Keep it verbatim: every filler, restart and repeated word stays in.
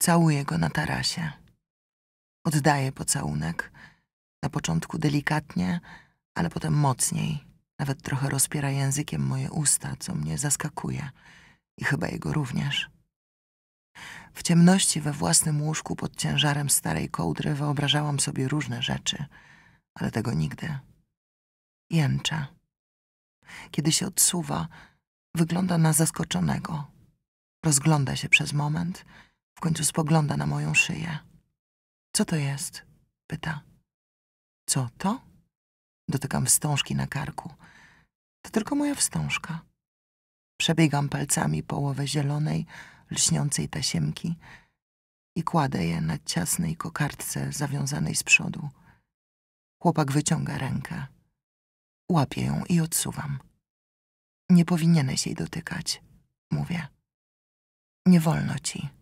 Całuję go na tarasie. Oddaję pocałunek. Na początku delikatnie, ale potem mocniej. Nawet trochę rozpiera językiem moje usta, co mnie zaskakuje. I chyba jego również. W ciemności we własnym łóżku pod ciężarem starej kołdry wyobrażałam sobie różne rzeczy, ale tego nigdy. Jęczę. Kiedy się odsuwa, wygląda na zaskoczonego. Rozgląda się przez moment, w końcu spogląda na moją szyję. Co to jest? Pyta. Co to? Dotykam wstążki na karku. To tylko moja wstążka. Przebiegam palcami połowę zielonej, lśniącej tasiemki i kładę je na ciasnej kokardce zawiązanej z przodu. Chłopak wyciąga rękę. Łapię ją i odsuwam. Nie powinieneś jej dotykać, mówię. Nie wolno ci.